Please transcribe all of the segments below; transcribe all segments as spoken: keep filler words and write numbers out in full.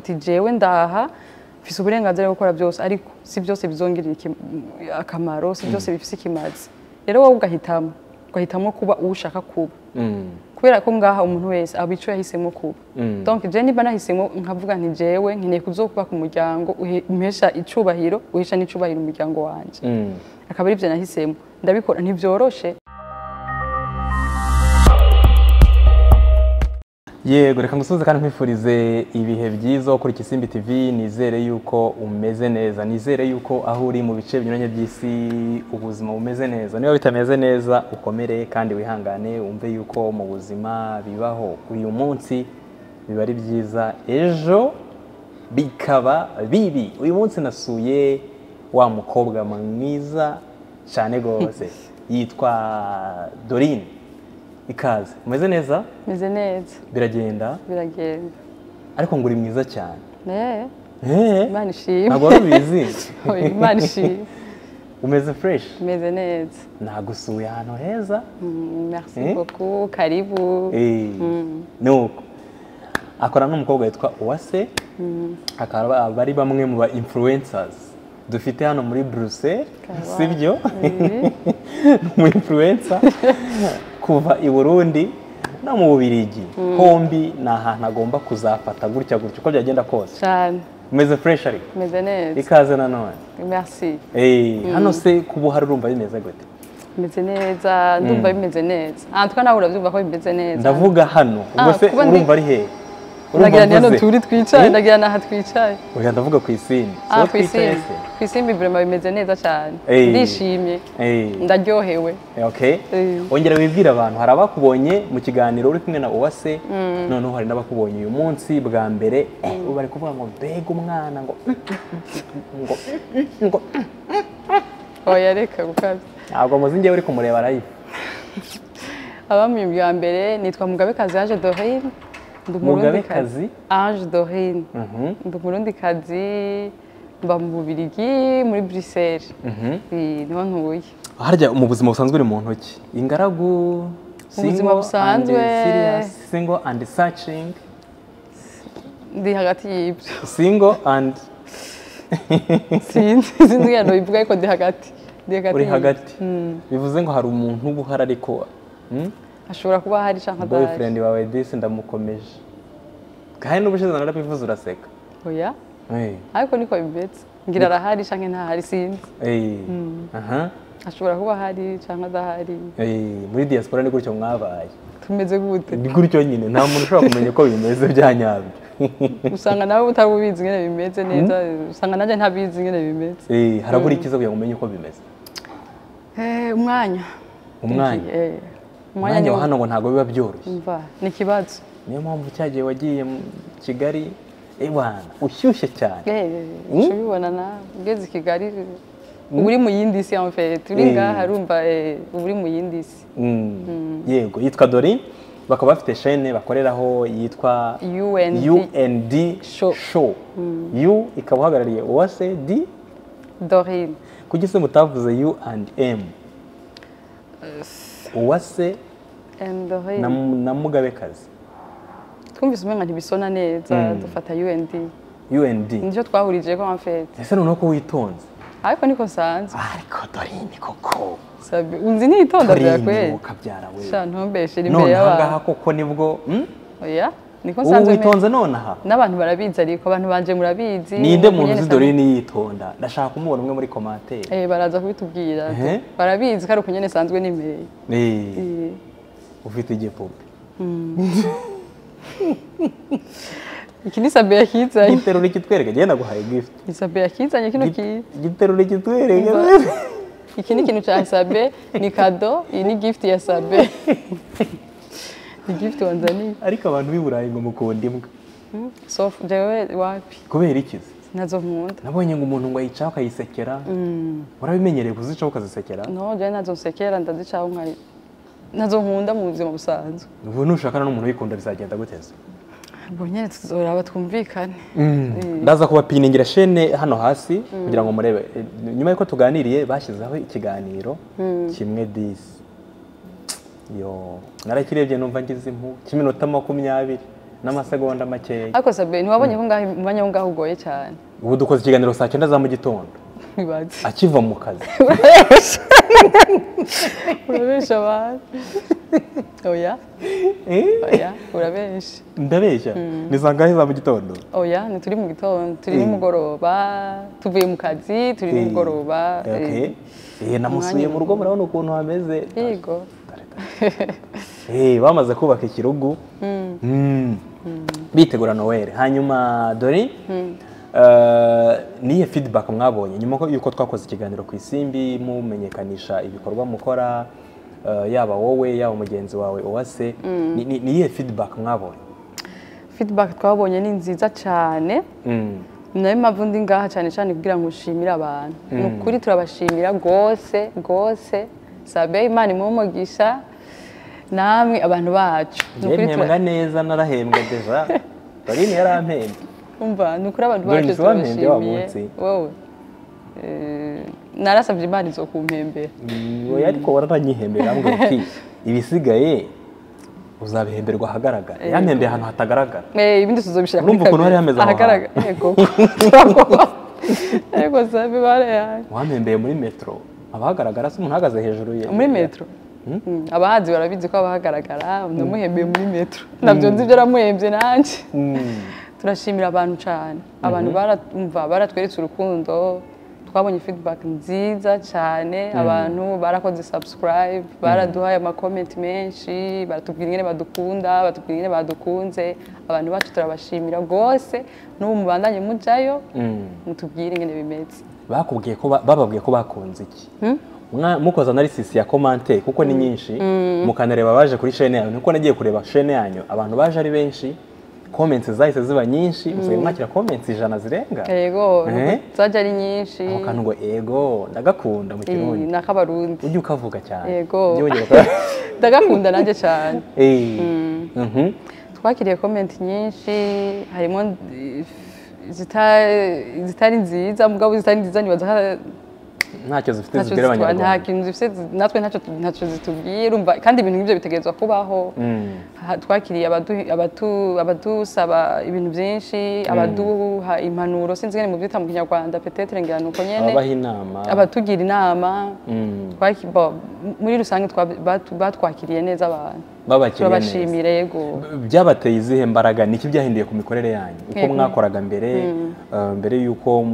ati jewe ndaha mfise uburenganzira bwo gukora byose ariko si byose bizongirira akamaro si byose bifise ikimazi rero wowe ugahitamo ugahitamo kuba ushaka kuba kubera ko ngaha umuntu wese abico yahisemo kuba donc je niba nahisemo nkavuga nti jewe nkeneye kuzokuba ku muryango uhesha icubahiro uhisha n'icubahiro umuryango wanje akaba ari byo nahisemo ndabikora ntibyoroshe. Yego reka ngusubize kandi nkwifurize ibihe byiza kuri Kisimbi T V. Nizere yuko umeze neza, nizere yuko aho uri mu bice binyuranye by'isi ubuzima bumeze neza. Niba bitameze neza ukomere kandi wihangane, umve yuko mu buzima bibaho uyu munsi biba ari byiza, ejo bikaba bibi. Uyu munsi nasuye wa mukobwa mwiza cyane gose yitwa Dorine. Ikaze, umeze neza? Meze neza. Biragenda? Biragenda. Ariko nguri mwiza cyane. Eh. Eh. Imana ishimwe. Ntabwo wabizi. Imana ishimwe. Umeze fresh? Meze neza. Nagusuye ahantu heza. Mm, merci eh? beaucoup. Karibu. Eh. Mm. Nuko. Akora n'umukobwa yitwa Uwase. Mm. Akaba bari bamwe mu ba influencers dufite hano muri Bruxelles. Sibyo? Mu influencer kuva i Burundi no mu Bubiligi hombi na ahantu agomba kuzafata gutya gutya uko byagenda kose cyane. Umeze fresh ari? Meze neza. Ikaze na none. Merci. Eh, hano se kubuhari urumva bimeze gute? Meze neza, ndumva bimeze neza. Ah twa nawe uravyumva ko bimeze neza. Ndavuga hano, ubwo se urumva ari he? Ndagira ni hano turi twicaye, ndagira naha twicaye. Oya ndavuga ku Isimbi. Ah ku Isimbi. Ku Isimbi vraiment bimeze neza cyane. Ndishimye. Ndaryohewe. Okay. Ongera wibwira abantu, hari abakubonye mu kiganiro uri kumwe na Uwase, none hari n'abakubonye uyu munsi bwa mbere, bari kuvuga ngo mbega umwana ngo ngo ngo oya reka gukaza. Ntabwo muzi ngiye uri kumureba live. Abamye bwa mbere nitwa Mugabekazi Ange Dorine. Mugabekazi Ange Dorine. Ndi Umurundikazi mba mu Bubiligi muri Bruxelles. Niho ntuye. Harya mu buzima busanzwe uri mu ntoki ingaragu mu buzima busanzwe single and searching ndi hagati y'ibyo single and sinzi sinzi yano bivuga ariko ndi hagati ndi hagati uri hagati bivuze ngo hari umuntu ubuhara ariko ashobora kuba hari canka dai boyfriend wawe disi ndamukomeje kandi n'ubushize narabivuze uraseka oya eh ariko niko bibetse ngira arahari canke ntahari sinzi eh aha ashobora kuba hari canka adahari eh muri diaspora ni gutyo mwabaye tumeze gute ni gutyo nyine nta muntu ushobora kumenya ko bimeze byanyabyo usanga nawe utabubizi ngene bimeze neza usanga naje ntabizi ngene bimeze eh harabura ikiza kugira ngo umenye uko bimeze eh umwanya umwanya eh umwanya wa hano ngo ntago biba byoroshye umva ni kibazo niyo mpamvu cyagiye wagiye mu Kigali eh bwana ushyushye cyane eh ubibona na ugeze Kigali uri mu yindi si en fait turi ngaha harumva uri mu yindi si yego yitwa Dorine bakaba bafite chaîne bakoreraho yitwa U N D show U ikaba uhagarariye Uwase D Dorine kugise mutavuze U and M Uwase and Dorine na Mugabekazi twumvise umenga ntibisona neza dufata U N D U N D nijo twahurije ko en fait ese none ko witonze ariko niko sanzwe ariko Dorine koko sabe unzi nitonda bya kweli ukabyara wewe sha ntombeshe imbere y'abantu none ngaha koko nibwo oya niko sanzwe witonze none aha n'abantu barabizi ariko abantu banje murabizi ninde muntu Dorine yitonda ndashaka kumubona umwe muri commentaire eh baraza kubitubwira barabizi kari ukunyene sanzwe n'imbere eh ufite igipupe iki ni Sabe yakizanye giterura kitwereka genda guhaye gift ni Sabe yakizanye kino ki giterura kitwereka iki ni kintu cya Sabe ni kado iyi ni gift ya Sabe ni gift wanzani ariko abantu biburaye ngo mukunda imbwa sof jewe wapi kubera ikizi nazo nkunda nabonye ngo umuntu ngo ayicaho akayisekera urabimenyereye kuzicaho ukazisekera no je nazo nsekera ndazicaho nkari nazo nkunda mu buzima busanzwe ubu nushakana n'umuntu wikunda bizagenda guteza bo nyene tuzoraba twumvikane ndaza kubapiningira chaîne hano hasi kugira ngo murebe nyuma yuko tuganiriye bashyizeho ikiganiro kimwe disi yo narakirebye numva ngize impu kiminota makumyabiri n'amasegonda makeya. ariko sabe ntiwabonye ko ngaho umwanya wo ngaho ugoye cyane. Ubu dukoze ikiganiro saa cyenda za mu gitondo Bibaze. akiva mu kazi. Urabesha abantu. Oya. Oya, urabesha. Ndabeshya. Ni saa ngahe za mu gitondo? Oya, ni turi mu gitondo, turi nimugoroba, tuvuye mu kazi, turi nimugoroba. Okay. Eh, namusuye mu rugo murabona ukuntu hameze. Yego. Eh, bamaze kubaka ikirugu. Mm. Bitegura Noel. Hanyuma Dori, Uh, niye feedback mwabonye nyuma yuko twakoze ikiganiro ku Isimbi mumenyekanisha ibikorwa mukora, uh, yaba wowe yaba mugenzi wawe Uwase, mm. ni niye feedback mwabonye? Feedback twabonye ni nziza cyane. Mm. Nayo mpamvu ndi ngaha cyane cyane kugira ngo ushimire abantu. Mm. Nukuri turabashimira gose gose. Sabe Imana imumugisha namwe abantu bacu. Nukuri mpembwa neza narahembwa deja. Dori ni yarampembye. Umva nukuri abantu bacu turabashimiye. Wowe eh narasabye Imana izo kumpembera. Oya ariko wararanyihembera ambwe ati ibisigaye uzabihemberwa ahagaragara. Yampembeye ahantu hatagaragara. Eh ibindi tuzobishira kuri kamera. Urumva ukuntu hari hameze ahagaragara. Yego. Yego sabe bare yaje. Wampembeye muri metro. Abahagaragara se umuntu ahagaze hejuru ye. Muri metro. Abahanzi barabizi ko abahagaragara ndamuhembeye muri metro. Nabyo nzi byo ramuhembye nanje. Turashimira abantu cyane. Abantu barumva baratweretse urukundo, twabonye feedback nziza cyane. Abantu barakoze subscribe, baraduhaye ama comment menshi, baratubwira ingene badukunda, batubwira ingene badukunze. Abantu bacu turabashimira gose n'ubu mubandanye mujayo mutubwire ingene bimeze. Bakubwiye ko bababwiye ko bakunze iki? Mukoza analysis ya commentaire kuko ni nyinshi, mukanareba baje kuri chaîne yanyu. Niko nagiye kureba chaîne yanyu, abantu baje ari benshi. Comments zahise ziba nyinshi, musaye mwakira comments ijana zirenga. Yego, zaje ari nyinshi. Aho kantu ngo ego ndagakunda mu Kirundi. Nakabarundi. Ujye ukavuga cyane. Yego. Ndagakunda nanje cyane. Eh. Mhm. Twakiriye comment nyinshi, harimo zitari zitari nziza, mugabo zitari nziza nibaza ntacyo zifite zibwira abanyarwanda. Nta kintu zifite natwe ntacyo ntacyo zitubwiye urumva kandi ibintu nk'ibyo bitegezwa kubaho. Twakiriye abatu abadusaba ibintu byinshi, abaduha impanuro sinzi ngene mu byita mu Kinyarwanda peut-être ngira nuko nyene abaha inama, abatugira inama. Twakibo muri rusange batwakiriye neza abantu. Babashimire yego. Byabateye izihe mbaraga niki byahinduye ku mikorere yanyu uko mwakoraga mbere mbere yuko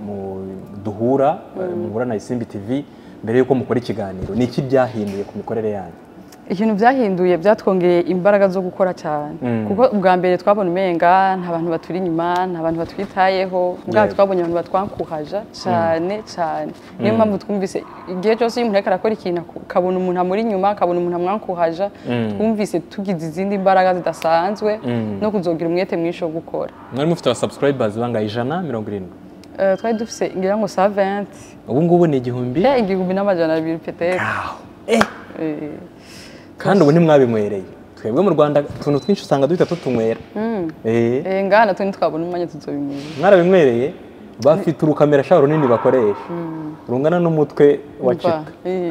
duhura muhura na Isimbi T V mbere yuko mukora ikiganiro niki byahinduye ku mikorere yanyu? Ikintu byahinduye byatwongereye imbaraga zo gukora cyane kuko ubwa mbere twabona umenga nta bantu baturi inyuma, nta bantu batwitayeho, ubwa twabonye abantu batwankuhaja cyane cyane. Niyo mpamvu twumvise igihe cyose umuntu ariko arakora ikintu kabona umuntu amuri inyuma, akabona umuntu amwankuhaja, twumvise tugize izindi imbaraga zidasanzwe no kuzogira umwete mwisho gukora. Mwari mufite aba subscribers bangaye ijana mirongo irindwi? Eh twari dufise ngira ngo cent vingt. Ubu ngubu ni igihumbi? Eh igihumbi n'amajana abiri peut-être. Eh. Kandi ubu ntimwabinywereye. Twebwe mu Rwanda tuntu twinshi usanga duhita tutunywera. Eh. Eh ngana tuni twabona umwanya tuzobimwera. Mwarabinywereye bafite urukamera sha runini bakoresha. Rungana n'umutwe wa Chita. Eh.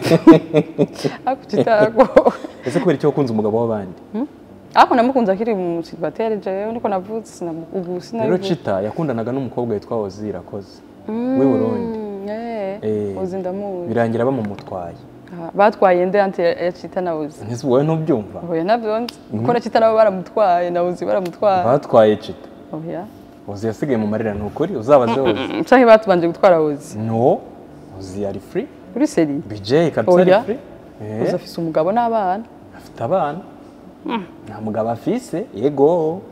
Ako Chitako. Ese kubera icyo kunze umugabo w'abandi? Ako namukunza kiri mu Citibatere je niko navutse sinamugugu sina. Rero Chita yakundanaga n'umukobwa witwa Ozira Koze. We Burundi. Eh. Ozi ndamuzi. Birangira bamumutwaye. Batwaye nde anti ya Chita na Ozi. Ntise wowe ntubyumva? Oya navyonze. Kuko na Chita nabo baramutwaye na Ozi baramutwaye. Batwaye Chita. Oya. Ozi yasigaye mu marira nukuri uzabaze Ozi. Canke batubanje gutwara Ozi. No. Ozi ari free. Kuri seri. B J kabisa ari free. Eh. Ozi afise umugabo n'abana. Afite abana. Nta mugabo afise yego.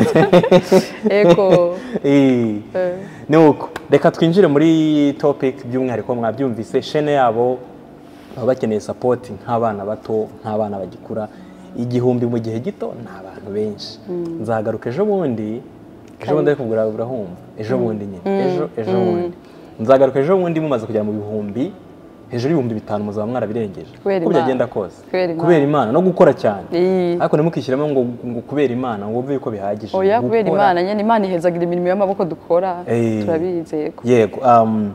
Ego. Eh. Nuko reka twinjire muri topic by'umwihariko mwabyumvise chaîne yabo bakeneye support nk'abana bato nk'abana bagikura igihumbi mu gihe gito n'abantu benshi. Nzagaruka ejo bundi ejo bundi kubura burahumva ejo bundi nyine ejo ejo bundi nzagaruka ejo bundi mumaze kujya mu bihumbi hejuru y'ibihumbi bitanu muzaba mwarabirengeje uko byagenda kose kubera Imana no gukora cyane ariko nimukishyiramo ngo ngo kubera Imana ngo umve yuko bihagije. Oya kubera Imana nyene Imana ihezagira imirimo y'amaboko dukora turabizeye ko yego. um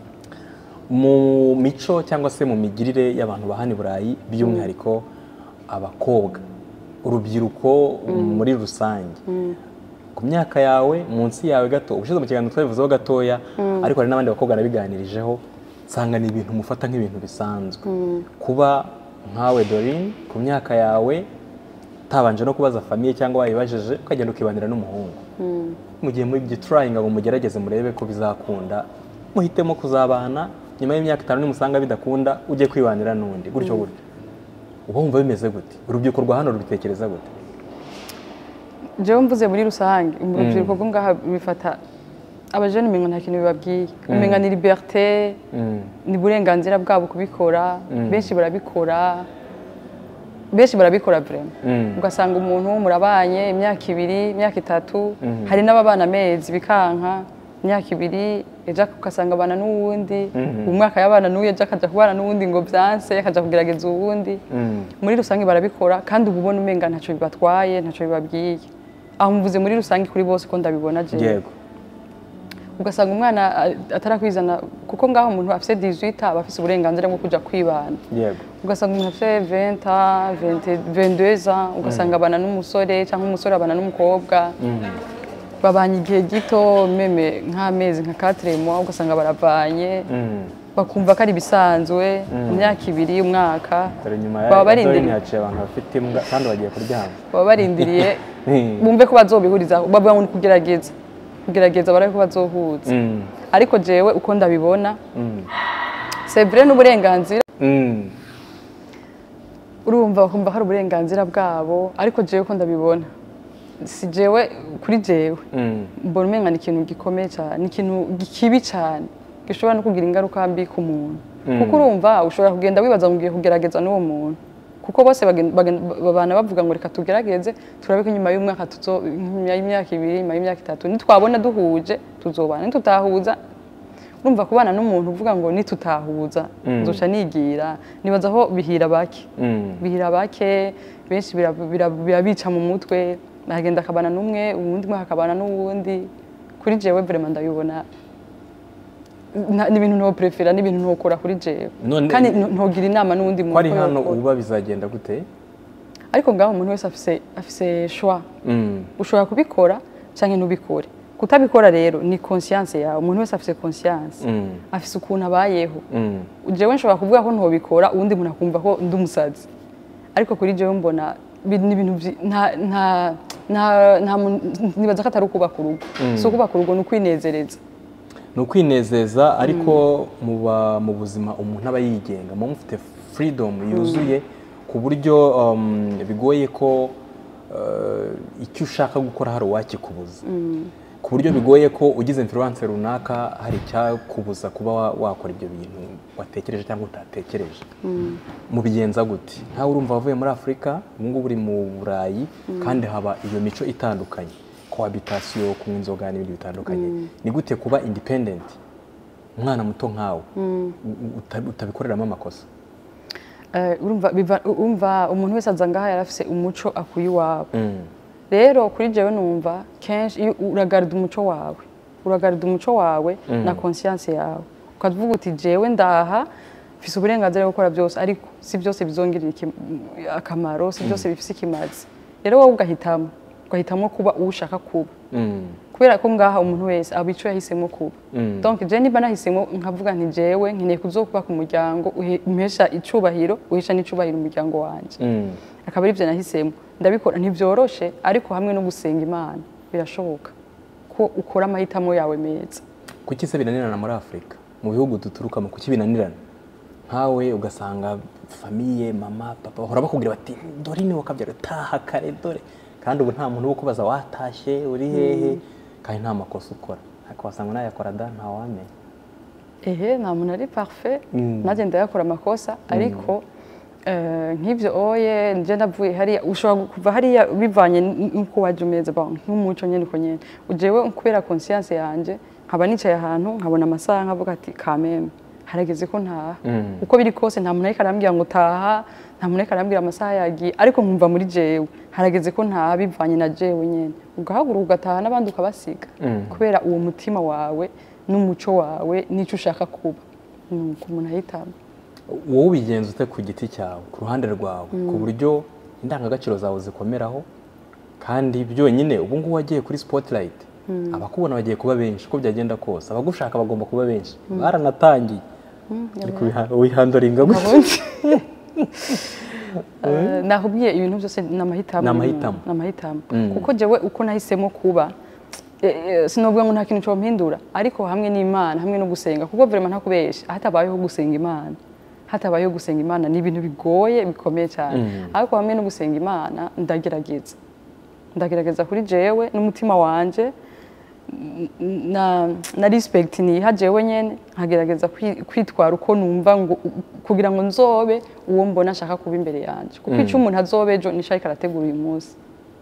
mu mico cyangwa se mu migirire y'abantu bahani Burayi by'umwihariko abakobwa urubyiruko muri rusange ku myaka yawe munsi yawe gato ubushize mu kiganiro twabivuzeho gatoya ariko hari n'abandi bakobwa nabiganirijeho nsanga ni ibintu mufata nk'ibintu bisanzwe kuba nkawe Dorine ku myaka yawe tabanje no kubaza famiye cyangwa wayibajeje ukagenda ukibanira n'umuhungu mu gihe muri trying ngo mugerageze murebe ko bizakunda muhitemo kuzabana nyuma y'imyaka itanu nimusanga bidakunda ujye kwibanira n'undi gutyo gutyo uba wumva bimeze gute urubyiruko rwa hano rubitekereza gute jewe mvuze muri rusange urubyiruko rwo ngaha bifata abajene umenga nta kintu bibabwiye umenga ni liberté ni burenganzira bwabo kubikora benshi barabikora benshi barabikora vraiment ugasanga umuntu murabanye imyaka ibiri imyaka itatu hari n'ababana amezi bikanka imyaka ibiri ejo ugasanga abana n'uwundi umwaka y'abana n'uye ejo akaja kubana n'uwundi ngo byanse akaja kugerageza uwundi muri rusange barabikora kandi ubu ubona umenga ntacyo bibatwaye ntacyo bibabwiye aho mvuze muri rusange kuri bose ko ndabibona je yego ugasanga umwana atarakwizana kuko ngaho umuntu afite dix-huit aba afite uburenganzira bwo kuja kwibana yego ugasanga umuntu afite vingt ans vingt-deux ans ugasanga abana n'umusore cyangwa umusore abana n'umukobwa babanye igihe gito meme nk'amezi nka quatre mois ugasanga baravanye bakumva ko ari bisanzwe imyaka ibiri umwaka baba barindiriye abantu bafite imbwa kandi bagiye kuryama baba barindiriye bumve ko bazobihuriza bavuga ngo kugerageza kugerageza barako bazohuza ariko jewe uko ndabibona c'est vrai n'uburenganzira urumva bakumva hari uburenganzira bwabo ariko jewe uko ndabibona si jewe kuri jewe mbona umenga ni ikintu gikomeye cyane ikintu kibi cyane gishobora no kugira ingaruka mbi ku muntu kuko urumva ushobora kugenda wibaza ngo ugiye kugerageza n'uwo muntu kuko bose babana bavuga ngo reka tugerageze turabe ko nyuma y'umwaka tuzo nyuma y'imyaka ibiri nyuma y'imyaka itatu nitwabona duhuje tuzobana nitutahuza urumva kubana n'umuntu uvuga ngo nitutahuza nzoca nigira nibaza aho bihira bake bihira bake benshi birabica mu mutwe nagenda akabana n'umwe uwundi mwaka akabana n'uwundi kuri jewe vraiment ndabibona ni ibintu no prefera ni ibintu nokora kuri jewe kandi ntogira inama n'undi muntu kwari hano uba bizagenda gute ariko ngaho umuntu wese afise afise choix ushobora kubikora canke ntubikore kutabikora rero ni conscience yawe umuntu wese afise conscience afise ukuntu abayeho jewe nshobora kuvuga ko ntobikora uwundi muntu akumva ko ndi umusazi ariko kuri jewe mbona ni ibintu nta nta nta nibaza ko atari ukubaka urugo si ukubaka urugo ni ukwinezereza ni ukwinezeza ariko muba mu buzima umuntu aba yigenga mu mufite freedom yuzuye ku buryo bigoye ko icyo ushaka gukora hari uwakikubuza ku buryo bigoye ko ugize influence runaka hari icyakubuza kuba wakora ibyo bintu watekereje cyangwa utatekereje mu bigenza gute ntawe urumva wavuye muri Afurika ubu ngubu uri mu Burayi kandi haba iyo mico itandukanye cohabitation kunywa inzoga n'ibindi bitandukanye ni gute kuba independent umwana muto nkawe utabikoreramo amakosa urumva urumva umuntu wese azangaha yarafise umuco akuye iwabo rero kuri jewe numva kenshi uragarida umuco wawe uragarida umuco wawe na conscience yawe ukavuga uti jewe ndaha mfise uburenganzira bwo gukora byose ariko si byose bizongirira akamaro si byose bifise ikimazi rero wowe ugahitamo ugahitamo kuba ushaka kuba kubera ko ngaha umuntu wese abico yahisemo kuba donc je niba nahisemo nkavuga nti jewe nkeneye kuzokuba ku muryango uhesha icubahiro uhesha n'icubahiro umuryango wanje akaba ari byo nahisemo ndabikora ntibyoroshe ariko hamwe no gusenga Imana birashoboka ko ukora amahitamo yawe meza kuki se binanirana muri Afurika mu bihugu duturukamo kuki binanirana nkawe ugasanga famiye mama papa bahora bakubwira bati Dorine wakabyara taha kare dore kandi ubu nta muntu wo kubaza watashye uri hehe kandi nta makosa ukora ariko wasanga nayakora da nta wamenye ehe nta muntu ari parfait naje ndayakora amakosa ariko nk'ibyo oye nje ndavuye hariya ushobora kuva hariya bivanye n'uko waje umeze ba nk'umuco nyene uko nyene ujewe kubera conscience yanje nkaba nicaye ahantu nkabona amasaha nkavuga ati kameme harageze ko ntaha uko biri kose nta muntu ariko arambwira ngo taha nta muntu ariko arambwira amasaha yagiye ariko nkumva muri jewe harageze ko ntaha bivanye na jewe nyene ugahaguruka ugataha n'abandi ukabasiga kubera uwo mutima wawe n'umuco wawe n'icyo ushaka kuba ku muntu ahitamo wowe ubigenza ute ku giti cyawe ku ruhande rwawe ku buryo indangagaciro zawe zikomeraho kandi byonyine ubu ngubu wagiye kuri spotlight abakubona bagiye kuba benshi uko byagenda kose abagushaka bagomba kuba benshi baranatangiye wihandoringa gutya nakubwiye ibintu byose n'amahitamo n'amahitamo kuko jewe uko nahisemo kuba sinovuga ngo nta kintu cyo mpindura ariko hamwe n'Imana hamwe no gusenga kuko vraiment ntakubesha hatabayeho gusenga Imana hatabayeho gusenga Imana ni ibintu bigoye bikomeye cyane ariko hamwe no gusenga Imana ndagerageza ndagerageza kuri jewe n'umutima wanje na na respect ni hajewe nyene nkagerageza kwitwara uko numva ngo kugira ngo nzobe uwo mbona shaka kuba imbere yanje kuko icyo umuntu azobe ejo nishaka arategura uyu munsi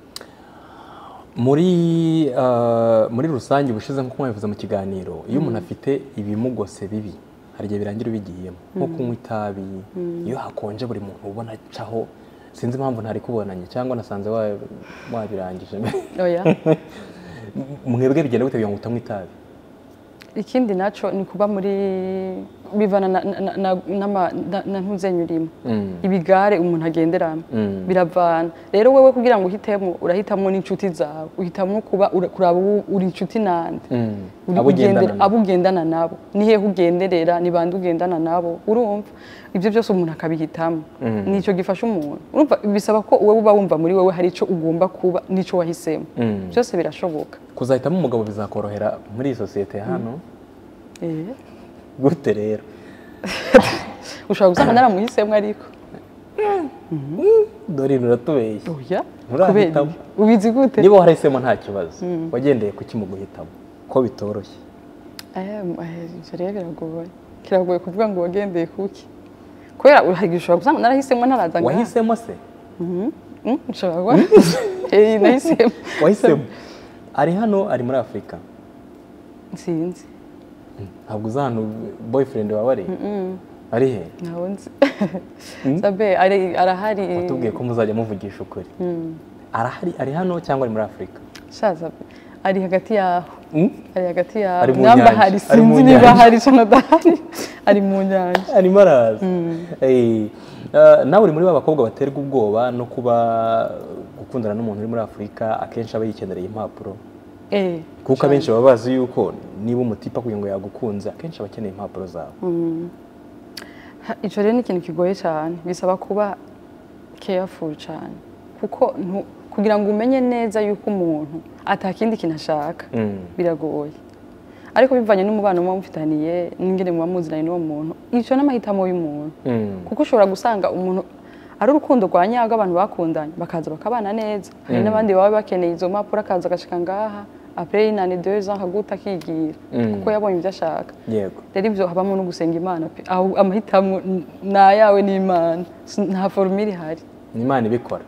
muri uh, muri rusange ubushize nko mwabivuze mu kiganiro iyo umuntu afite ibimugose bibi hari igihe birangira ubigiyemo nko kunywa itabi iyo hakonje buri muntu ubona caho sinzi impamvu ntari kubonanye cyangwa nasanze wabirangije oya mwebwe bigenda gute kugira ngo utamwe itabi ikindi naco ni kuba muri bivana na ntuzenyurimo ibigare umuntu agenderamo biravana rero wewe kugira ngo uhitemo urahitamo n'inshuti zawe uhitamwo kuba kuraba uri inshuti nande abugendana nabo nihe ugenderera ni bande ugendana nabo urumva ibyo byose umuntu akabihitamo nico gifasha umuntu urumva bisaba ko wewe uba wumva muri wewe hari ico ugomba kuba nico wahisemo byose birashoboka kuzahitamo umugabo bizakorohera muri societe hano eh gute rero ushobora gusanga naramuhisemo ariko dore nuratubeye oya urahitamo ubizi gute niba warahisemo nta kibazo wagendeye kuki mu guhitamo ko bitoroshye eh eh rero biragoye kiragoye kuvuga ngo wagendeye kuki kwera urahigishwa gusanga narahisemo ntaraza ngaha wahisemo se mhm ushobora eh nahisemo wahisemo ari hano ari muri Afrika sinzi ntabwo uzana boyfriend wawe ari ari he naho nzi sabe ari arahari utubwiye ko muzajya muvugisha ukuri arahari ari hano cyangwa ari muri Afrika shaza ari hagati yaho ari hagati yaho Ari mu namba nyanja. hari Ari mu sinzi niba nyanja. hari cyangwa dahari ari mu nyanja ari maraza eh uh, nawe uri muri ba bakobwa baterwa ubwoba no kuba gukundana n'umuntu uri muri Afrika akenshi aba yikendereye impapuro eh kuko abenshi baba bazi yuko niba umutipa kugira ngo yagukunze akenshi abakeneye impapuro zawe ico rero ni ikintu kigoye cyane bisaba kuba careful cyane kuko kugira ngo umenye neza yuko umuntu atakindi kintu ashaka biragoye ariko bivanye n'umubano muba mufitaniye n'ingene muba muziranye n'uwo muntu ico n'amahitamo y'umuntu kuko ushobora gusanga umuntu ari urukundo rwa nyago abantu bakundanye bakaza bakabana neza hari n'abandi baba bakeneye izo mpapuro akaza agashika ngaha après une année deux ans haguta kigira kuko yabonye ibyo ashaka yego rero ibyo habamo no gusenga Imana pe amahitamo na yawe n'Imana nta formule ihari n'Imana ibikora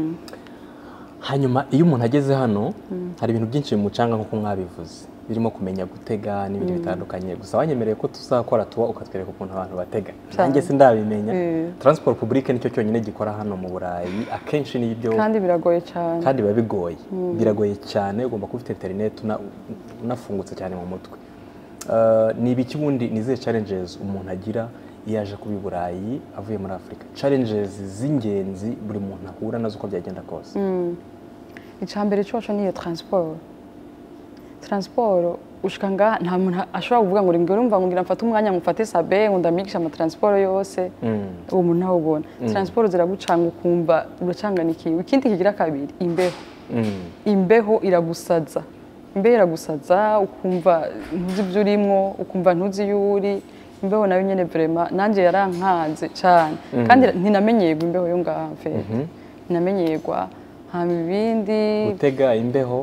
hanyuma iyo umuntu ageze hano hari ibintu byinshi bimucanga nko mwabivuze birimo kumenya gutega n'ibindi bitandukanye gusa wanyemereye ko tuzakora tuwa ukatwereka ukuntu abantu batega nanjye sindabimenya transport public nicyo cyonyine gikora hano mu Burayi akenshi n'ibyo kandi biragoye cyane kandi biba bigoye biragoye cyane ugomba kuba ufite internet unafungutse cyane mu mutwe ni ibiki bundi nize challenges umuntu agira iyo aje kuba i Burayi avuye muri Afrika challenges z'ingenzi buri muntu ahura nazo uko byagenda kose icambere cyoco niyo transport transport ushikanga nta muntu ashobora kuvuga ngo ringo urumva ngo ngira mfate umwanya mufate sabe ngo ndamigisha ama transport yose uwo muntu nawe ubona transport ziragucanga ukumva uracanganikiwe ikindi kigira kabiri imbeho imbeho iragusaza imbeho iragusaza ukumva ntuzi ibyo urimo ukumva ntuzi yuri imbeho nayo nyene vraiment nanje yarankanze cyane kandi ntinamenyerwa imbeho yo ngaha mfe namenyerwa hama ibindi gutega imbeho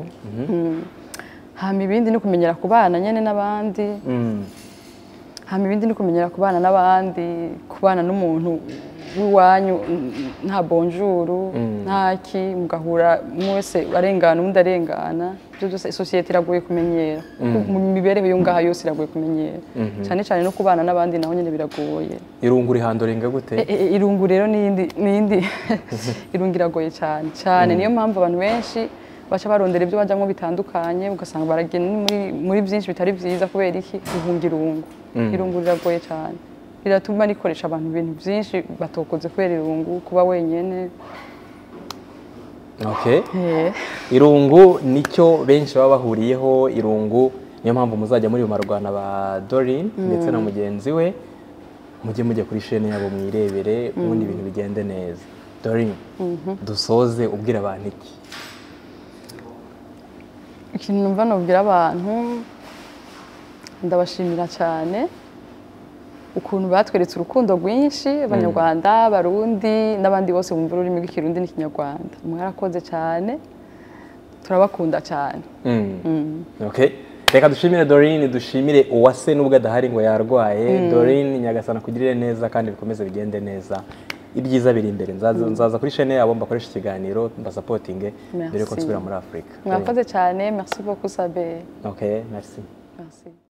hama ibindi no kumenyera kubana nyene n'abandi hama ibindi no kumenyera kubana n'abandi kubana n'umuntu w'iwanyu nta bonjour ntaki mugahura mwese arengana undi arengana byo byose societe iragoye kumenyera mu mibereho yo ngaha yose iragoye kumenyera cyane cyane no kubana n'abandi naho nyene biragoye irungu rihandoringa gute irungu rero nindi nindi irungu iragoye cyane cyane niyo mpamvu abantu benshi bacha barondera ibyo bajamwe bitandukanye ugasanga baragenda muri muri byinshi bitari byiza kubera iki guhunga irungu irungu riragoye cyane biratuma nikoresha abantu ibintu byinshi batokoze kubera irungu kuba wenyene Okay. Eh, Irungu nicyo benshi baba bahuriyeho, irungu niyo mpamvu muzajya muri Marwana ba Doreen ndetse na mugenzi we mujye mujye kuri chaîne yabo mwirebere ubundi ibintu bigende neza. Doreen, dusoze ubwira abantu iki? ikintu numva nubwira abantu, ndabashimira cyane ukuntu batweretse urukundo rwinshi, abanyarwanda, abarundi n'abandi bose bumva ururimi rw'ikirundi n'ikinyarwanda. Mwarakoze cyane, turabakunda cyane. Okay. Reka dushimire Doreen, dushimire Uwase nubwo adahari ngo yarwaye. Doreen, Nyagasana kugirire neza kandi bikomeze bigende neza. Ibyiza biri imbere. Nzaza nzaza kuri chaîne yabo mbakoresha ikiganiro mbasapotinge mbere ko nsubira muri Afrika. Mwakoze cyane, merci beaucoup Sabe. Okay, merci. Merci.